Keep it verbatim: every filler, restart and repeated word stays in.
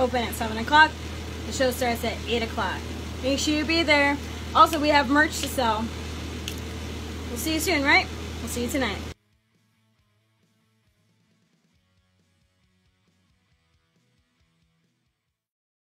open at seven o'clock. The show starts at eight o'clock. Make sure you be there. Also, we have merch to sell. We'll see you soon, right? We'll see you tonight.